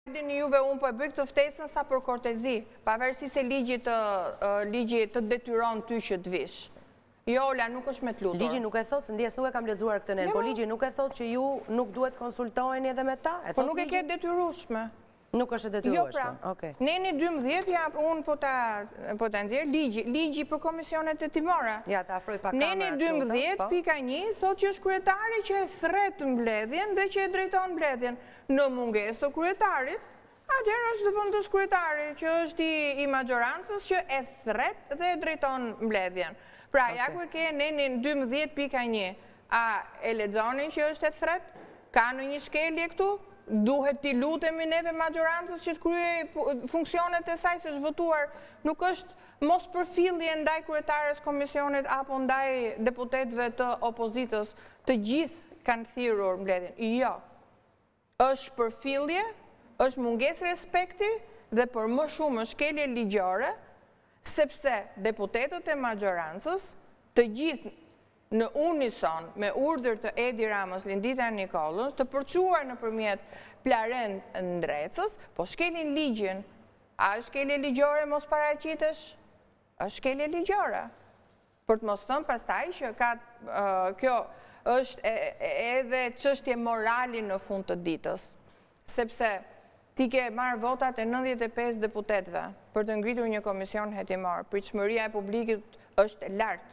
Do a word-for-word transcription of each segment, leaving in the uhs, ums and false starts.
Dini juve unë po e bëj këtë ftesën sa për kortezi, pavarësisht se ligji të uh, ligji të detyron ty që të vish. Jo, Ola, nuk është me të lutur. Ligji nuk e thotë, se ndjes nuk e kam lexuar këtë nen, po ligji nuk e thotë që ju nuk duhet konsultoheni edhe me ta? E po nuk e ke detyrueshme. Nuk është e detyrueshme. Jo, pra. Okay. Neni dymbëdhjetë, ja, unë po ta po ta nxjerr ligji, ligji për komisionet hetimore. Ja, ta afroj pak kamerën. Neni dymbëdhjetë pika një thotë që është kryetari që e thret mbledhjen dhe që e drejton mbledhjen. Në mungesë të kryetarit, atëherë është zëvendës kryetari që është i, i majorancës që e thret dhe e drejton mbledhjen. Pra, okay. Ja ku e ke nenin dymbëdhjetë pika një, a e lexonin që është e thret? Ka në një shkelje këtu? Duhet t'i lutemi neve majorancës që të kryej funksionet e saj se është votuar. Nuk është mos përfillje ndaj kryetares komisionit apo ndaj deputetëve të opozitës. Të gjithë kanë thirrur mbledhjen. Jo. Është përfillje, është mungesë respekti dhe për më shumë është shkelje ligjore, sepse deputetët e majorancës të gjithë në unison me urdhër të Edi Ramës, Lindita Nikollës, të përquar në përmjet Plaren Ndrecës, po shkelin ligjin. A është shkelje ligjore mos paraqitesh? është shkelje ligjore. Për të mos thënë pastaj që ka, uh, kjo është e, e, edhe çështje morali në fund të ditës. Sepse ti ke marrë votat e nëntëdhjetë e pesë deputetëve për të ngritur një komision hetimor. Pritshmëria e publikut është lartë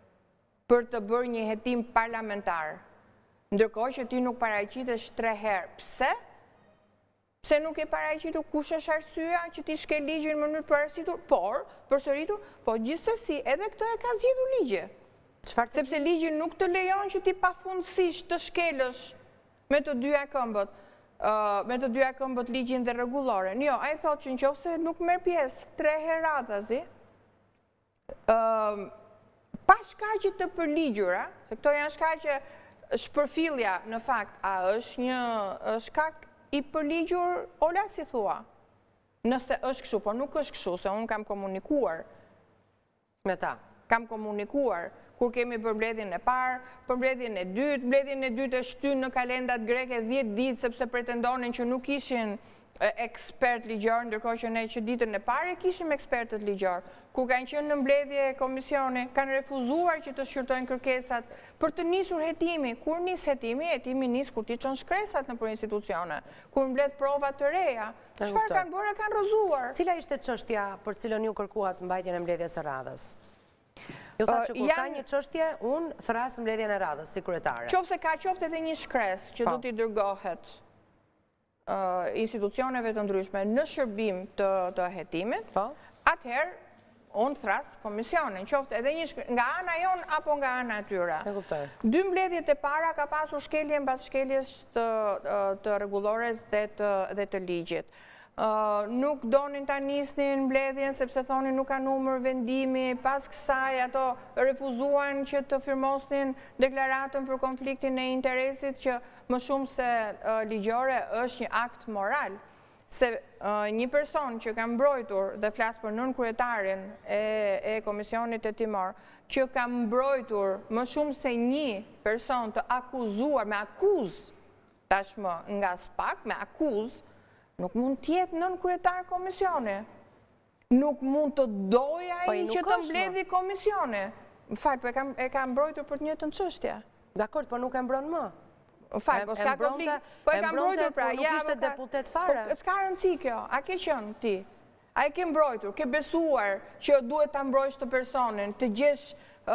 për të bërë një hetim parlamentar, ndërkohë që ti nuk paraqitesh tre herë. Pse? Pse nuk e paraqitur? Kush është arsyeja që ti shkel ligjin në mënyrë të paraqituar, por përsëritur, po gjithsesi edhe këtë e ka zgjedhur ligji. Çfarë? Sepse ligji nuk të lejon që ti pafundësisht të shkelësh me të dyja këmbët, uh, me të dyja këmbët ligjin dhe rregulloren. Jo, ai thotë që nëse nuk merr pjesë tre herë radhazi, ë uh, pa shkaqe të përligjura, se këto janë shkaqe shpërfillja në fakt, a është një shkak i përligjur, Ola, si thua? Nëse është kështu, po nuk është kështu, se unë kam komunikuar me ta. Kam komunikuar kur kemi për mbledhjen e parë, për mbledhjen e dytë, mbledhjen e dytë është shtynë në kalendat greke dhjetë ditë sepse pretendonin që nuk ishin ekspert ligjor, ndërkohë që ne që ditën e parë kishim ekspertët ligjor. Kur kanë qenë në mbledhje komisioni, kanë refuzuar që të shqyrtojnë kërkesat për të nisur hetimi. Kur nis hetimi, hetimi nis kur ti çon shkresat nëpër institucione, kur mbledh prova të reja. Çfarë kanë bërë? Kanë rrozuar. Cila ishte çështja për cilën ju kërkuat mbajtjen e mbledhjes së radhës? Ju thotë që kur ka një çështje, unë thras mbledhjen e radhës si kryetare. Qofse ka qoftë edhe një shkres që do t'i dërgohet Uh, institucioneve të ndryshme në shërbim të, të hetimit, po? Atëherë unë thras komisionin, qoftë edhe një shkres, nga ana jon apo nga ana e tyre. Dy mbledhjet e para ka pasur shkelje mbas shkeljes të, të rregullores dhe të, dhe të ligjit. Uh, nuk donin ta nisnin mbledhjen sepse thonin nuk ka numër vendimi, pas kësaj ato refuzuan që të firmosnin deklaratën për konfliktin e interesit që më shumë se uh, ligjore është një akt moral. Se uh, një person që ka mbrojtur, dhe flas për nën kryetarin e, e komisionit hetimor, që ka mbrojtur më shumë se një person të akuzuar me akuz, tashmë nga SPAK, me akuz, nuk mund tjetë nën kryetar komisione. Nuk mund të doja i që të mbledhi komisione. Më falë, po e kam, e kam mbrojtur për të njëjtën çështje. Dakor, po nuk e mbron më. Më falë, po s'ka konflikt. Po e kam mbrojtur pra, ja, nuk ishte deputet fare. Po s'ka rëndësi kjo. A ke qenë ti? A e ke mbrojtur? Ke besuar që duhet ta mbrojsh të personin, të gjesh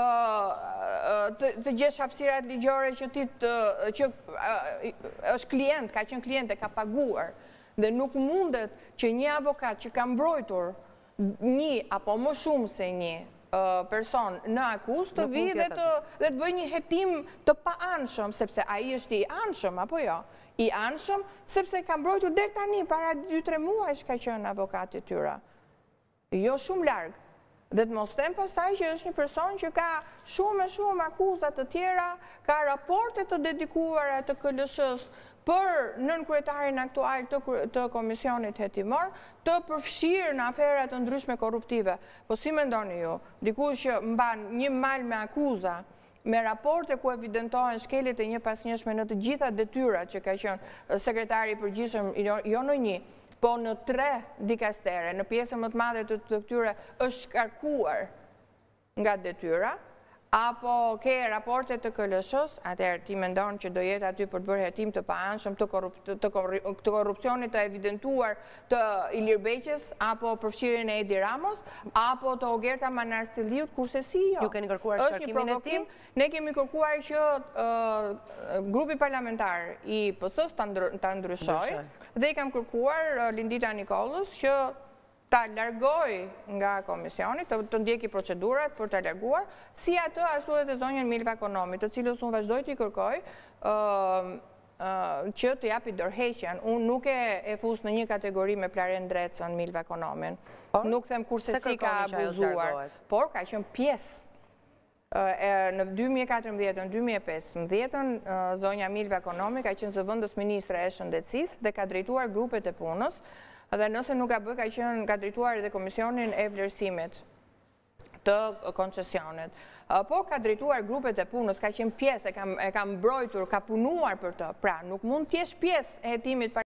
të gjesh hapësirat ligjore që ti që është klient, ka qenë klient e ka paguar. Dhe nuk mundet që një avokat që ka mbrojtur një apo më shumë se një person në akuz të vi dhe të bëj një hetim të pa anshëm, sepse ai është i anshëm, apo jo? I anshëm, sepse ka mbrojtur deri tani, para dy tre muaj që ka qenë avokati tyra. Jo shumë larg. Dhe të mos them pastaj që është një person që ka shumë e shumë akuzat të tjera, ka raporte të dedikuara të K L S-s për nën kryetarin aktual të, të komisionit hetimor, të përfshirë në aferat të ndryshme korruptive. Po si mendoni ju, dikush që mban një mal me akuza, me raporte ku evidentohen shkeljet e një pas njëshme në të gjitha detyrat që ka qenë sekretari i përgjithshëm jo në një, po në tre dikastere, në pjesën më të madhe të të këtyre është shkarkuar nga detyra, apo ke raportet të K L S-s, atëherë ti mendon që do jetë aty për të bërë hetim të paanshëm të korrupsionit të evidentuar të Ilir Beqës, apo përfshirjen e Edi Ramos, apo të Ogerta Manarstiliut, kurse si jo. Ju keni kërkuar shkarkimin e tij? Ne kemi kërkuar që grupi parlamentar i P S-s ta ndryshojë dhe i kam kërkuar Lindita Nikollës që ta largoj nga komisioni, të ndjeki procedurat për ta larguar, si atë ashtu edhe zonjën Milva Konomi, të cilës unë vazhdoj të i kërkoj që të japi dorëheqjen. Unë nuk e fus në një kategori me Plaren Drecën Milva Konomin. Nuk them kurse si ka abuzuar, por ka qenë pjesë. Në dy mijë e katërmbëdhjetë, në dy mijë e pesëmbëdhjetë, zonja Milva Konomi ka qenë zëvendës ministre e shëndetësisë dhe ka drejtuar grupet e punës, dhe nëse nuk ka bë, ka qenë ka drejtuar edhe komisionin e vlerësimit të koncesionet. Po ka drejtuar grupet e punës, ka qenë pjesë, e ka mbrojtur, ka punuar për të. Pra, nuk mund t'jesh pjesë e hetimit